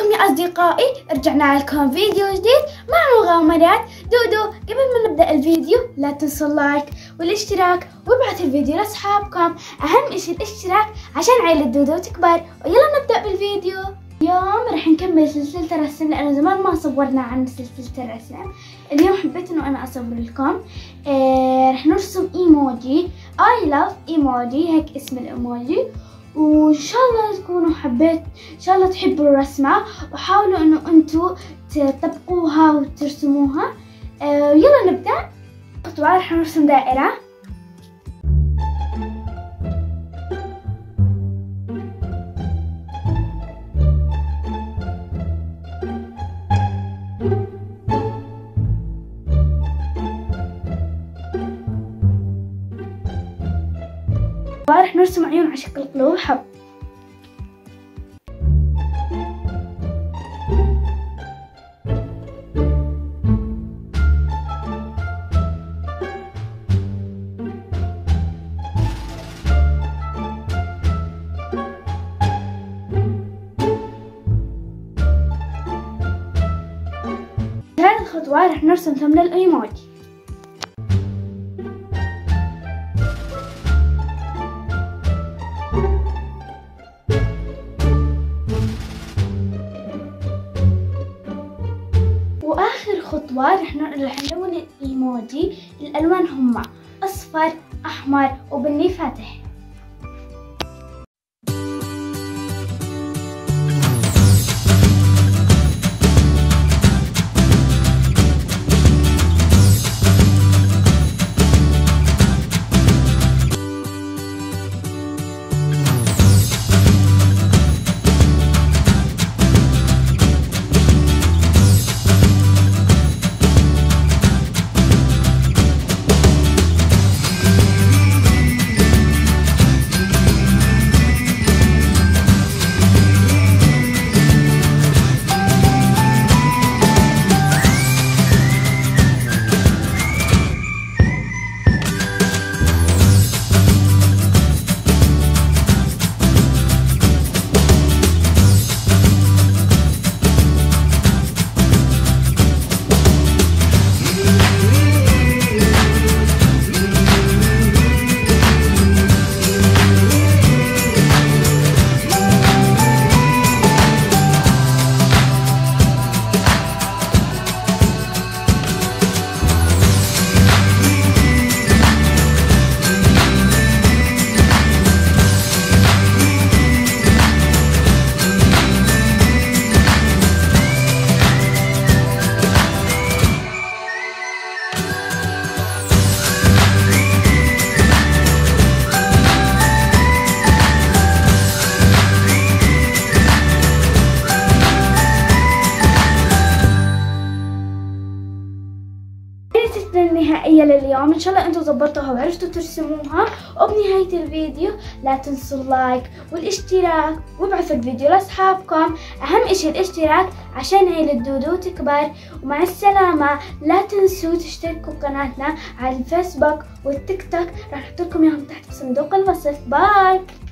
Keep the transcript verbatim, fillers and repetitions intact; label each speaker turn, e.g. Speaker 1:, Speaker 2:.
Speaker 1: كيفكم يا أصدقائي؟ رجعنا لكم فيديو جديد مع مغامرات دودو. قبل ما نبدأ الفيديو لا تنسوا اللايك والاشتراك وابعثوا الفيديو لأصحابكم، أهم إشي الاشتراك عشان عيلة دودو تكبر. ويلا نبدأ بالفيديو. اليوم رح نكمل سلسلة الرسم لأنه زمان ما صورنا عن سلسلة الرسم. اليوم حبيت إنه أنا أصور لكم. آه رح نرسم إيموجي I love إيموجي، هيك اسم الإيموجي، وإن شاء الله تكونوا حبيت إن شاء الله تحبوا الرسمة وحاولوا إنه أنتوا تطبقوها وترسموها. آه يلا نبدأ. خطوة رح نرسم دائرة. رح نرسم عيون على شكل قلوب حب. هذه الخطوة رح نرسم ثمن الإيموجي. واخر خطوة رح نلون الايموجي. الالوان هما اصفر، احمر، وبني فاتح. النهائية لليوم. ان شاء الله انتم ظبطوها وعرفتوا ترسموها. وبنهاية الفيديو لا تنسوا اللايك والاشتراك وابعثوا الفيديو لاصحابكم، اهم اشي الاشتراك عشان عيلة دودو تكبر. ومع السلامة. لا تنسوا تشتركوا بقناتنا على الفيسبوك والتيك توك، راح احط لكم اياهم تحت في صندوق الوصف. باي.